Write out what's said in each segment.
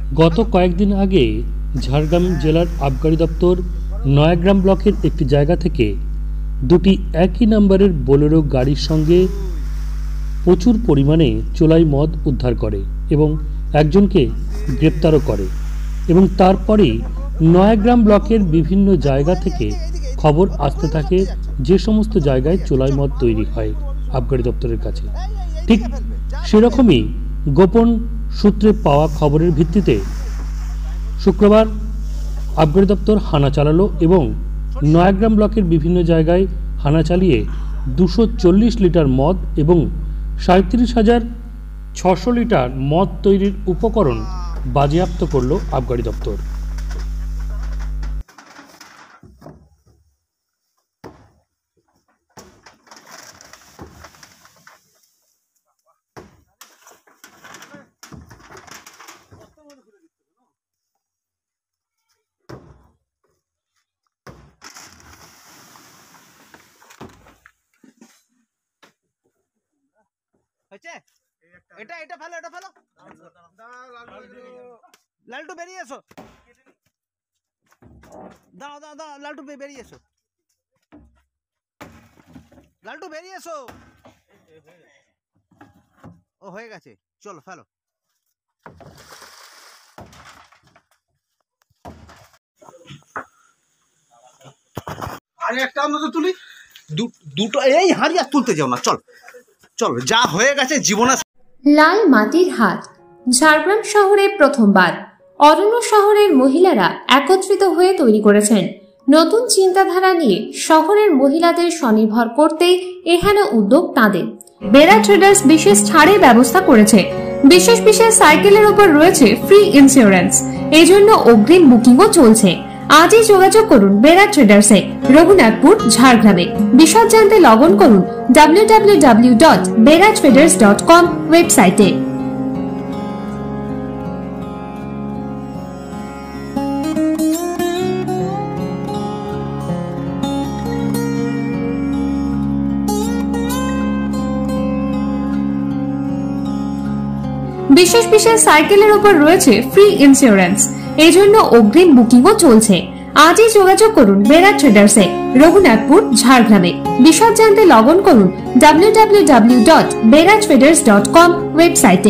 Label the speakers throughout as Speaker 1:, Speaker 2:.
Speaker 1: গত কয়েকদিন আগে ঝাড়গ্রাম জেলার আবগারি দপ্তর নয়াগ্রাম ব্লকের একটি জায়গা থেকে দুটি একই নম্বরের বোলেরো গাড়ির সঙ্গে প্রচুর পরিমাণে চোলাই মদ উদ্ধার করে এবং একজনকে গ্রেপ্তারও করে এবং তারপরেই নয়াগ্রাম ব্লকের বিভিন্ন জায়গা থেকে খবর আসতে থাকে যে সমস্ত জায়গায় চোলাই মদ তৈরি হয় আবগারি দপ্তরের কাছে। ঠিক সেরকমই গোপন সূত্রে পাওয়া খবরের ভিত্তিতে শুক্রবার আবগারি দপ্তর হানা চালালো এবং নয়াগ্রাম ব্লকের বিভিন্ন জায়গায় হানা চালিয়ে 240 লিটার মদ এবং 37,600 লিটার মদ তৈরির উপকরণ বাজেয়াপ্ত করল আবগারি দপ্তর।
Speaker 2: এটা এটা ফেলো, এটা ফেলো, লালটু বেরিয়ে এসো, দাও দাও দাও, লালটু বেরিয়ে এসো, লালটু বেরিয়ে এসো। ও হয়ে গেছে, চলো ফেলো। আরে একটা অন্য তো তুলি, দুটো এই হাড়ি আর তুলতে যাও না, চল চল, যা হয়ে গেছে জীবনে।
Speaker 3: লাল মাটির হাট ঝাড়গ্রাম শহরে প্রথমবার অরণ্য শহরের মহিলারা একত্রিত হয়ে তৈরি করেছেন নতুন চিন্তাধারা নিয়ে শহরের মহিলাদের স্বনির্ভর করতেই এখানে উদ্যোগ তাদের। বেরা ট্রেডার্স বিশেষ ছাড়ের ব্যবস্থা করেছে। বিশেষ বিশেষ সাইকেলের উপর রয়েছে ফ্রি ইন্স্যুরেন্স, এজন্য অগ্রিম বুকিংও চলছে। আজই যোগাযোগ করুন বেরা ট্রেডার্সে, রঘুনাথপুর, ঝাড়গ্রামে। বিশদ জানতে লগ অন করুন www.beratraders.com ওয়েবসাইটে। বিশেষ বিশেষ সাইকেলের উপর রয়েছে ফ্রি ইন্স্যুরেন্স, এজন্য অগ্রিম বুকিংও চলছে। আজই যোগাযোগ করুন বেরা ট্রেডার্সে, রঘুনাথপুর, ঝাড়গ্রামে। বিশদ জানতে লগ অন করুন www.beratraders.com ওয়েবসাইটে।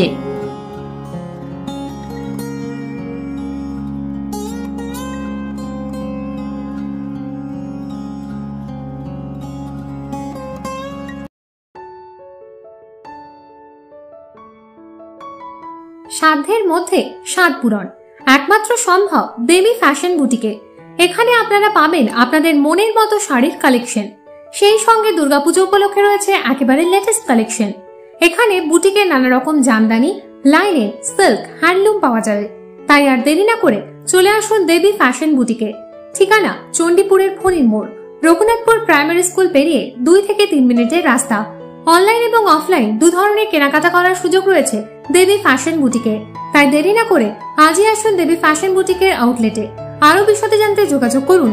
Speaker 3: সাধ্যের মধ্যে স্বাদ পূরণ একমাত্র সম্ভব দেবী ফ্যাশন বুটিকে। এখানে আপনারা পাবেন আপনাদের মনের মতো শাড়ির কালেকশন, সেই সঙ্গে দুর্গাপুজো উপলক্ষে রয়েছে একেবারে লেটেস্ট কালেকশন। এখানে বুটিকে নানা রকম জামদানি, লাইনের, সিল্ক, হ্যান্ডলুম পাওয়া যাবে। তাই আর দেরি না করে চলে আসুন দেবী ফ্যাশন বুটিকে। ঠিকানা চণ্ডীপুরের ফণির মোড়, রঘুনাথপুর প্রাইমারি স্কুল পেরিয়ে 2 থেকে 3 মিনিটের রাস্তা। অনলাইন এবং অফলাইন দু ধরনের কেনাকাটা করার সুযোগ রয়েছে দেবী ফ্যাশন বুটিকে। তাই দেরি না করে আজই আসুন দেবী ফ্যাশন বুটিকের আউটলেটে। আরো বিশদে জানতে যোগাযোগ করুন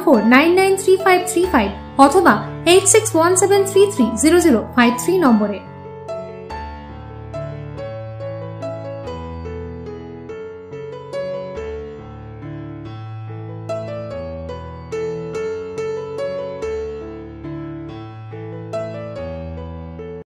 Speaker 3: 9614993535 অথবা 8617330053 নম্বরে।